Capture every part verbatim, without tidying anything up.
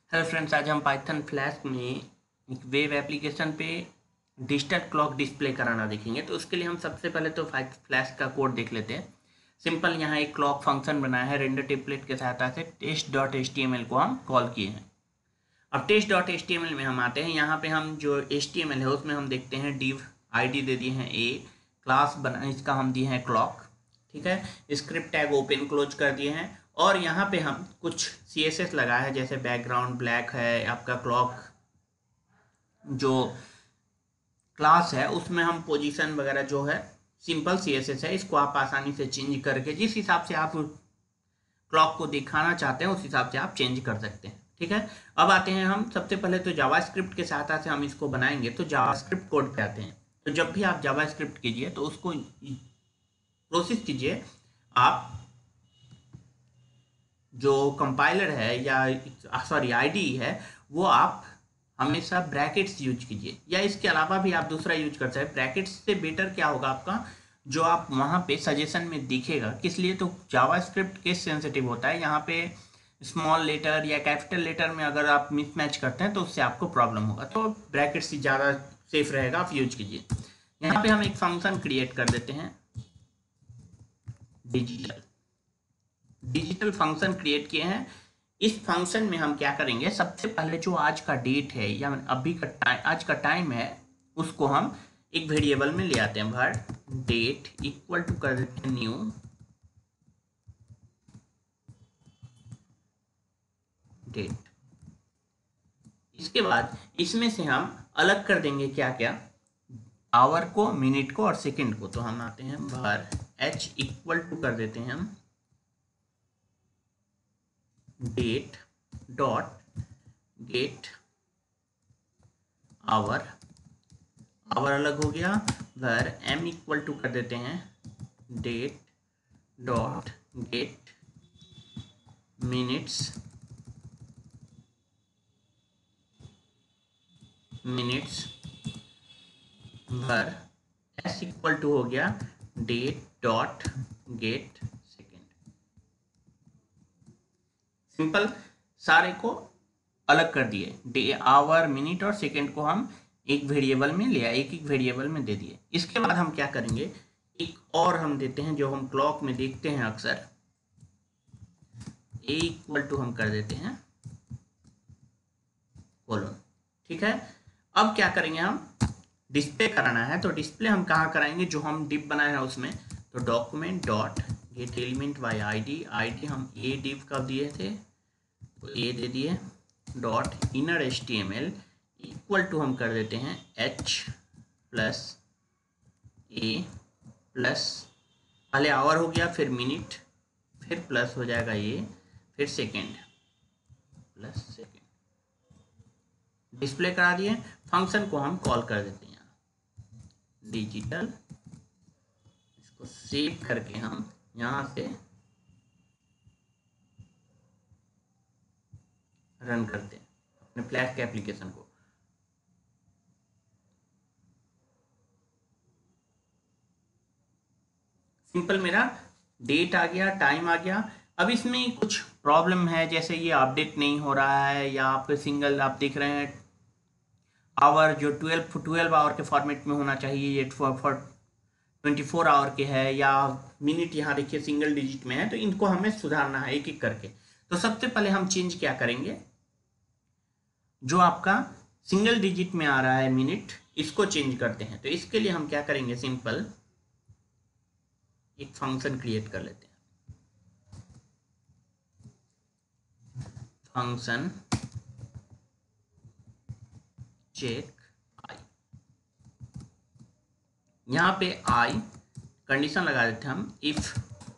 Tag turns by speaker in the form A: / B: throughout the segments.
A: Hello friends, आज हम Python Flask में एक वेब एप्लीकेशन पे डिजिटल क्लॉक डिस्प्ले कराना देखेंगे। तो उसके लिए हम सबसे पहले तो फ्लैश का कोड देख लेते हैं। सिंपल यहाँ एक क्लॉक फंक्शन बनाया है रेंडर टेम्पलेट के सहायता से। Test dot H T M L को हम कॉल किए हैं। अब test dot H T M L में हम आते हैं। यहाँ पे हम जो एच टी एम एल है उसमें हम देखते हैं डिव आई डी दे दिए हैं ए, क्लास बना इसका हम दिए हैं क्लॉक, ठीक है। स्क्रिप्ट टैग ओपन क्लोज कर दिए हैं और यहाँ पे हम कुछ सी एस एस लगाया है, जैसे बैकग्राउंड ब्लैक है, आपका क्लॉक जो क्लास है उसमें हम पोजीशन वगैरह जो है सिंपल सी एस एस है, इसको आप आसानी से चेंज करके जिस हिसाब से आप क्लॉक को दिखाना चाहते हैं उस हिसाब से आप चेंज कर सकते हैं, ठीक है। अब आते हैं हम सबसे पहले तो जावास्क्रिप्ट के सहायता से हम इसको बनाएंगे। तो जावास्क्रिप्ट कोड पे आते हैं। तो जब भी आप जावास्क्रिप्ट कीजिए तो उसको प्रोसेस कीजिए, आप जो कंपाइलर है या सॉरी आईडी है वो आप हमेशा ब्रैकेट्स यूज कीजिए, या इसके अलावा भी आप दूसरा यूज कर सकते हैं। ब्रैकेट्स से बेटर क्या होगा, आपका जो आप वहाँ पे सजेशन में दिखेगा। किस लिए? तो जावास्क्रिप्ट केस सेंसिटिव होता है। यहाँ पे स्मॉल लेटर या कैपिटल लेटर में अगर आप मिसमैच करते हैं तो उससे आपको प्रॉब्लम होगा। तो ब्रैकेट्स ही ज़्यादा सेफ रहेगा, आप यूज कीजिए। यहाँ पे हम एक फंक्शन क्रिएट कर देते हैं, डिजिटल डिजिटल फंक्शन क्रिएट किए हैं। इस फंक्शन में हम क्या करेंगे, सबसे पहले जो आज का डेट है या अभी का टाइम, आज का टाइम है, उसको हम एक वेरिएबल में ले आते हैं। भर डेट इक्वल टू कर देते हैं न्यू डेट। इसके बाद इसमें से हम अलग कर देंगे क्या क्या, आवर को, मिनट को और सेकंड को। तो हम आते हैं भर एच इक्वल टू कर देते हैं हम date dot get hour. Hour अलग हो गया। भर एम इक्वल टू कर देते हैं date dot get minutes minutes. भर एस इक्वल टू हो गया date dot get second. Simple, सारे को अलग कर दिए। डे, आवर, मिनट और सेकेंड को हम एक वेरिएबल में लिया, एक एक वेरिएबल में दे दिए। इसके बाद हम क्या करेंगे, एक और हम देते हैं जो हम क्लॉक में देखते हैं अक्सर, ए इक्वल टू हम कर देते हैं कोलोन, ठीक है। अब क्या करेंगे, हम डिस्प्ले कराना है। तो डिस्प्ले हम कहाँ कराएंगे, जो हम डिव बनाए हैं उसमें। तो document dot get element by ID. ID हम ए डिव का दिए थे तो ए दे दिए। Dot inner H T M L equal to हम कर देते हैं एच प्लस ए प्लस, पहले आवर हो गया, फिर मिनट, फिर प्लस हो जाएगा ये, फिर सेकेंड प्लस सेकेंड। डिस्प्ले करा दिए। फंक्शन को हम कॉल कर देते हैं डिजिटल। इसको सेव करके हम यहाँ से रन करते हैं अपने फ्लैश के एप्लीकेशन को। सिंपल, मेरा डेट आ गया, टाइम आ गया। अब इसमें कुछ प्रॉब्लम है, जैसे ये अपडेट नहीं हो रहा है, या आप सिंगल आप देख रहे हैं आवर जो ट्वेल्व ट्वेल्व आवर के फॉर्मेट में होना चाहिए, ये फॉर ट्वेंटी फोर आवर के है, या मिनट यहाँ देखिए सिंगल डिजिट में है। तो इनको हमें सुधारना है एक एक करके। तो सबसे पहले हम चेंज क्या करेंगे, जो आपका सिंगल डिजिट में आ रहा है मिनट, इसको चेंज करते हैं। तो इसके लिए हम क्या करेंगे, सिंपल एक फंक्शन क्रिएट कर लेते हैं। Function check I. यहाँ पे आई कंडीशन लगा देते हैं हम, if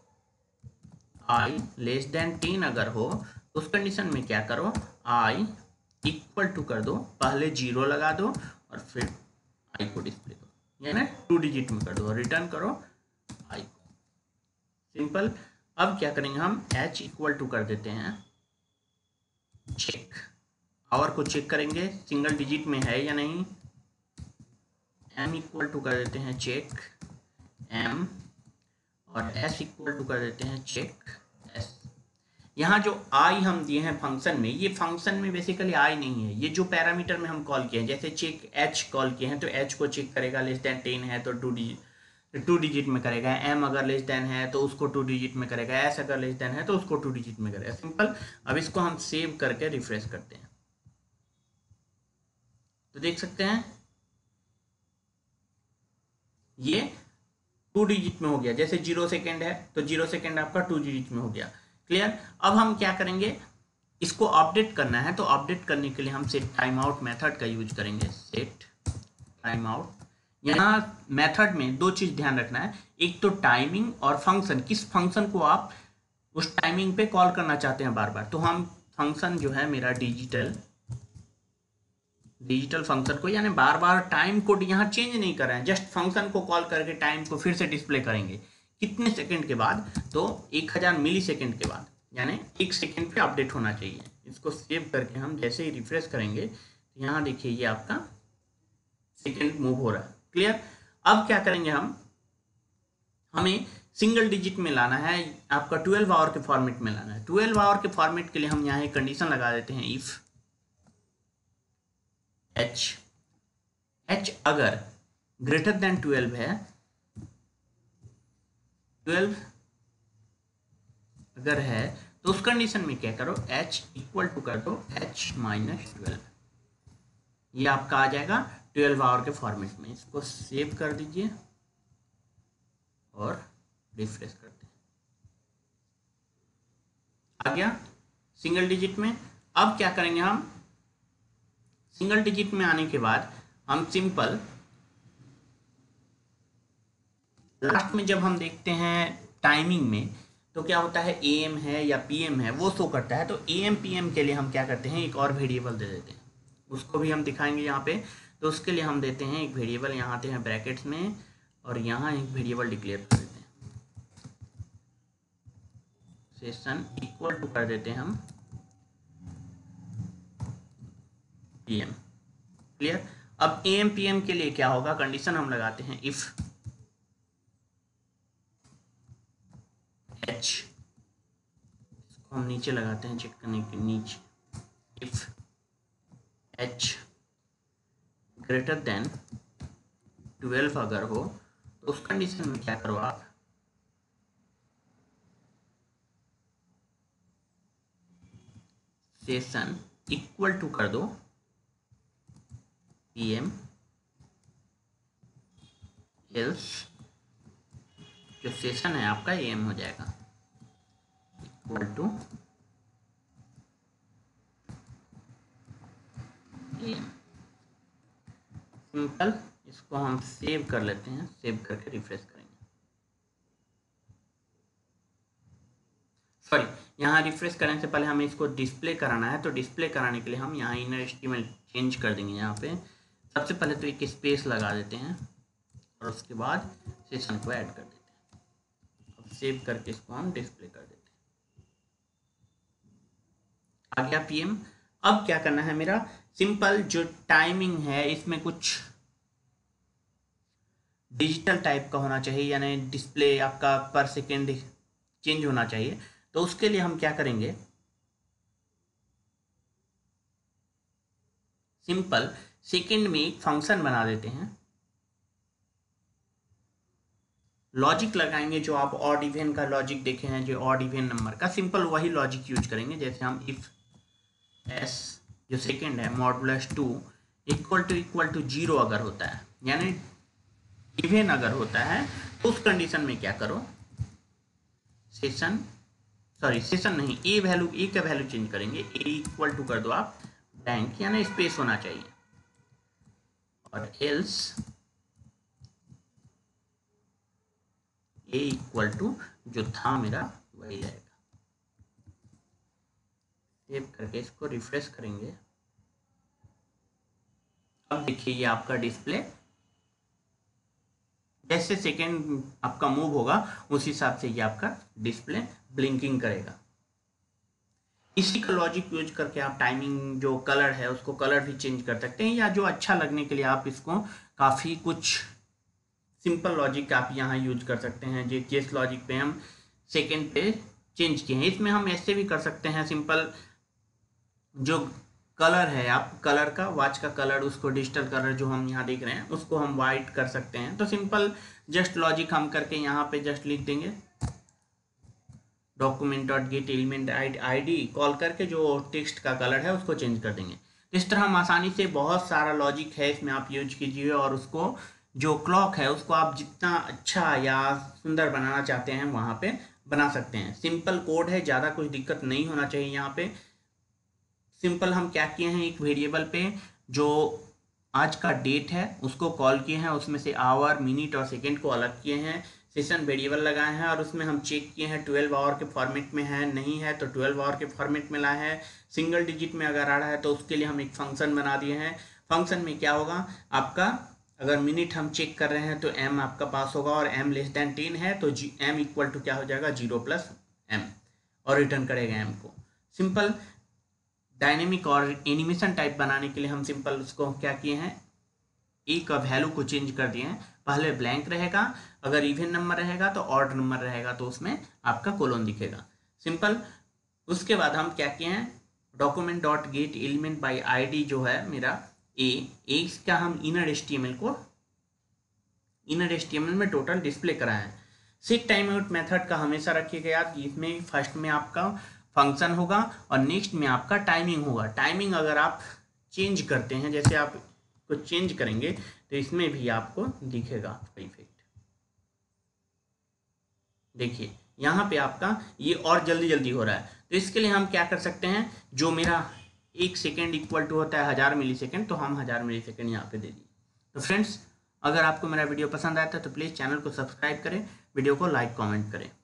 A: I less than ten अगर हो तो उस कंडीशन में क्या करो, आई इक्वल टू कर दो, पहले जीरो लगा दो और फिर आई को डिस्प्ले दो, यानी टू डिजिट में कर दो, रिटर्न करो आई को। सिंपल। अब क्या करेंगे, हम एच इक्वल टू कर देते हैं चेक। आवर को चेक करेंगे सिंगल डिजिट में है या नहीं। एम इक्वल टू कर देते हैं चेक एम, और एस इक्वल टू कर देते हैं चेक एस। यहाँ जो आई हम दिए हैं फंक्शन में, ये फंक्शन में बेसिकली आई नहीं है, ये जो पैरामीटर में हम कॉल किए हैं, जैसे चेक एच कॉल किए हैं तो एच को चेक करेगा, लेस देन टेन है तो टू डिजिट टू डिजिट में करेगा, एम अगर लेस देन है तो उसको टू डिजिट में करेगा, एस अगर लेस देन है तो उसको टू डिजिट में करेगा। सिंपल। अब इसको हम सेव करके रिफ्रेश करते हैं तो देख सकते हैं ये टू डिजिट में हो गया। जैसे जीरो सेकेंड है तो जीरो सेकेंड आपका टू डिजिट में हो गया। क्लियर। अब हम क्या करेंगे, इसको अपडेट करना है तो अपडेट करने के लिए हम सेट टाइम आउट मेथड का यूज करेंगे। Set time out. यहाँ मेथड में दो चीज ध्यान रखना है, एक तो टाइमिंग और फंक्शन, किस फंक्शन को आप उस टाइमिंग पे कॉल करना चाहते हैं बार बार। तो हम फंक्शन जो है मेरा डिजिटल डिजिटल फंक्शन को, यानी बार बार टाइम कोड यहाँ चेंज नहीं कर रहे हैं, जस्ट फंक्शन को कॉल करके टाइम को फिर से डिस्प्ले करेंगे। कितने सेकंड के बाद, तो एक हज़ार मिली सेकेंड के बाद, यानी एक सेकंड पे अपडेट होना चाहिए। इसको सेव करके हम जैसे ही रिफ्रेश करेंगे तो यहाँ देखिए ये आपका सेकंड मूव हो रहा है। क्लियर। अब क्या करेंगे हम, हमें सिंगल डिजिट में लाना है, आपका ट्वेल्व आवर के फॉर्मेट में लाना है। ट्वेल्व आवर के फॉर्मेट के लिए हम यहाँ एक कंडीशन लगा देते हैं, इफ एच एच अगर ग्रेटर देन ट्वेल्व है, ट्वेल्व अगर है तो उस कंडीशन में क्या करो, h इक्वल टू कर दो h माइनस ट्वेल्व, ये आपका आ जाएगा ट्वेल्व आवर के फॉर्मेट में। इसको सेव कर दीजिए और रिफ्रेश करते हैं, आ गया सिंगल डिजिट में। अब क्या करेंगे हम, सिंगल डिजिट में आने के बाद हम सिंपल लास्ट में जब हम देखते हैं टाइमिंग में तो क्या होता है, ए एम है या पी एम है वो शो करता है। तो ए एम पी एम के लिए हम क्या करते हैं, एक और वेरिएबल दे देते हैं, उसको भी हम दिखाएंगे यहाँ पे। तो उसके लिए हम देते हैं एक वेरिएबल, यहाँ आते हैं ब्रैकेट्स में और यहाँ एक वेरिएबल डिक्लेयर कर देते हैं, सेशन इक्वल टू कर देते हैं हम पी एम। क्लियर। अब ए एम पी एम के लिए क्या होगा, कंडीशन हम लगाते हैं इफ एच, इसको हम नीचे लगाते हैं चेक करने के नीचे, if H greater than twelve अगर हो तो उस कंडीशन में क्या करो आप, सेशन इक्वल टू कर दो पी एम, एल्स जो सेशन है आपका ए एम हो जाएगा, equal to A M. Simple. इसको हम सेव कर लेते हैं, सेव करके रिफ्रेश करेंगे। सॉरी, यहाँ रिफ्रेश करने से पहले हमें इसको डिस्प्ले कराना है, तो डिस्प्ले कराने के लिए हम यहाँ इनर एचटीएमएल चेंज कर देंगे। यहाँ पे सबसे पहले तो एक स्पेस लगा देते हैं और उसके बाद सेशन को ऐड कर देते हैं। अब सेव करके इसको हम डिस्प्ले कर देते हैं। आ गया पीएम। अब क्या करना है, मेरा सिंपल जो टाइमिंग है इसमें कुछ डिजिटल टाइप का होना चाहिए, यानी डिस्प्ले आपका पर सेकेंड चेंज होना चाहिए। तो उसके लिए हम क्या करेंगे, सिंपल सेकेंड में एक फंक्शन बना देते हैं, लॉजिक लगाएंगे जो आप ऑड इवन का लॉजिक देखे हैं, जो ऑड इवन नंबर का, सिंपल वही लॉजिक यूज करेंगे। जैसे हम इफ एस जो सेकेंड है modulus two equal to equal to zero अगर होता है, यानी इवन अगर होता है, तो उस कंडीशन में क्या करो, सेशन सॉरी सेशन नहीं ए वैल्यू, ए का वैल्यू चेंज करेंगे, ए इक्वल टू कर दो आप ब्लैंक, यानी स्पेस होना चाहिए, और एल्स ए इक्वल टू जो था मेरा वही रहेगा। सेव करके इसको रिफ्रेश करेंगे। अब देखिए ये आपका डिस्प्ले जैसे सेकेंड आपका मूव होगा उस हिसाब से ये आपका डिस्प्ले ब्लिंकिंग करेगा। इसी का लॉजिक यूज करके आप टाइमिंग जो कलर है उसको कलर भी चेंज कर सकते हैं, या जो अच्छा लगने के लिए आप इसको काफ़ी कुछ सिंपल लॉजिक आप यहाँ यूज कर सकते हैं। जो जिस लॉजिक पे हम सेकेंड पे चेंज किए हैं। इसमें हम ऐसे भी कर सकते हैं, सिंपल जो कलर है, आप कलर का, वॉच का कलर, उसको डिजिटल कलर जो हम यहाँ देख रहे हैं उसको हम वाइट कर सकते हैं। तो सिंपल जस्ट लॉजिक हम करके यहाँ पे जस्ट लिख देंगे document dot get element I D call करके जो टेक्स्ट का कलर है उसको चेंज कर देंगे। इस तरह हम आसानी से, बहुत सारा लॉजिक है इसमें, आप यूज कीजिए और उसको जो क्लॉक है उसको आप जितना अच्छा या सुंदर बनाना चाहते हैं वहाँ पे बना सकते हैं। सिंपल कोड है, ज़्यादा कुछ दिक्कत नहीं होना चाहिए। यहाँ पे सिंपल हम क्या किए हैं, एक वेरिएबल पे जो आज का डेट है उसको कॉल किए हैं, उसमें से आवर, मिनट और सेकेंड को अलग किए हैं, सेशन वेरिएबल लगाए हैं और उसमें हम चेक किए हैं ट्वेल्व आवर के फॉर्मेट में है, नहीं है तो ट्वेल्व आवर के फॉर्मेट में लाए हैं। सिंगल डिजिट में अगर आ रहा है तो उसके लिए हम एक फंक्शन बना दिए हैं। फंक्शन में क्या होगा आपका, अगर मिनट हम चेक कर रहे हैं तो एम आपका पास होगा और एम लेस देन टेन है तो जी एम इक्वल टू क्या हो जाएगा, जीरो प्लस एम, और रिटर्न करेगा एम को। सिंपल डायनेमिक और एनिमेशन टाइप बनाने के लिए हम सिंपल उसको क्या किए हैं, ए का वैल्यू को चेंज कर दिए हैं। पहले ब्लैंक रहेगा, अगर इवन नंबर रहेगा तो ऑड नंबर रहेगा तो उसमें आपका कोलोन दिखेगा। सिंपल उसके बाद हम क्या किए हैं, document dot get element by ID जो है मेरा ए, इसका हम इनर एचटीएमएल को इनर एचटीएमएल में टोटल डिस्प्ले कराए हैं। सेट टाइम आउट मेथड का हमेशा रखिएगा याद, इसमें फर्स्ट में आपका फंक्शन होगा और नेक्स्ट में आपका टाइमिंग होगा। टाइमिंग अगर आप चेंज करते हैं, जैसे आप को चेंज करेंगे तो इसमें भी आपको दिखेगा आपका इफेक्ट। देखिए यहाँ पे आपका ये और जल्दी जल्दी हो रहा है। तो इसके लिए हम क्या कर सकते हैं, जो मेरा एक सेकेंड इक्वल टू होता है हज़ार मिली सेकेंड, तो हम हज़ार मिली सेकेंड यहाँ पे दे दिए। तो फ्रेंड्स, अगर आपको मेरा वीडियो पसंद आया था तो प्लीज़ चैनल को सब्सक्राइब करें, वीडियो को लाइक कमेंट करें।